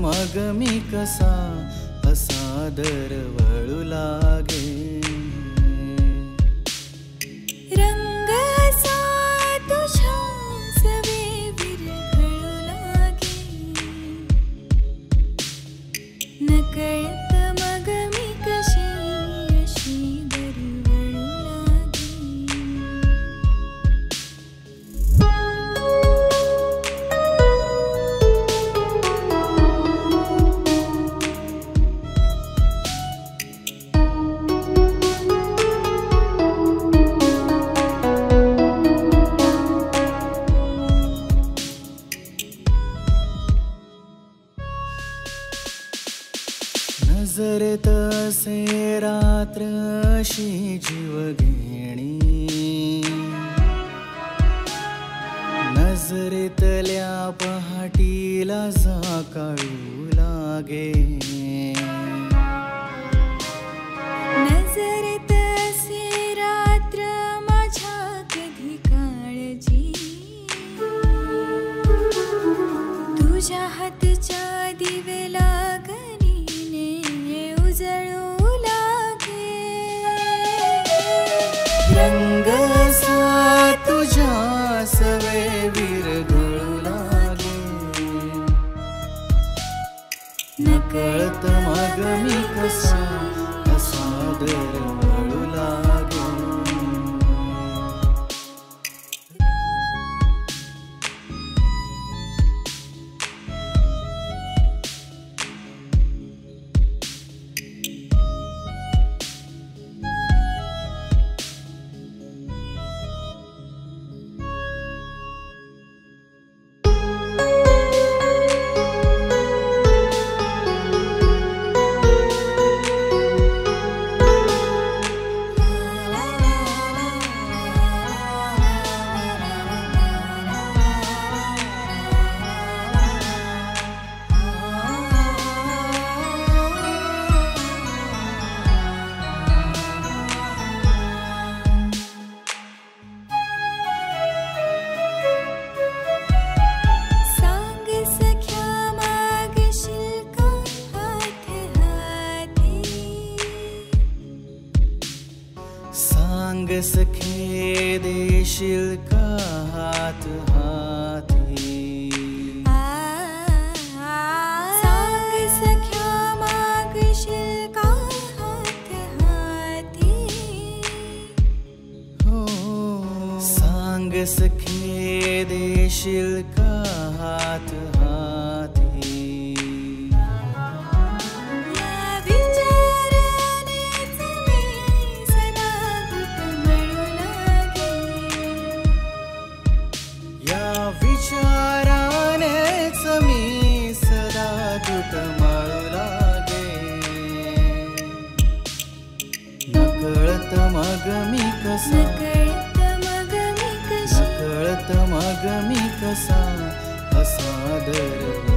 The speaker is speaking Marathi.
मग मी कसा असा दरवळू लागे। रंग असा तुझ्या सवे विरघळू लागे। नकळत मग मी कशी अशी दरवळू लागे। नजरेत असे रात्र अशी जीवघेणी। नजरेतल्या पहाटीला जाकाळू लागे। नजरेत असे रात्र माझ्या कधी काळजी। तुझ्या हातच्या दिवेला उजळू लागे। रंग असा तुझ्या सवे विरघळू लागे। नकळत मग मी कसा असा दरवळू लागे। सांग सखे देशील का हात हाती। सांग सख्या मागशील का हात हाती। हो सांग सखे देशील का हात हाती। विचारानेच मी सदा घुटमळू लागे। नकळत मग मी कसा नकळत मग मी कसा असा दरवळू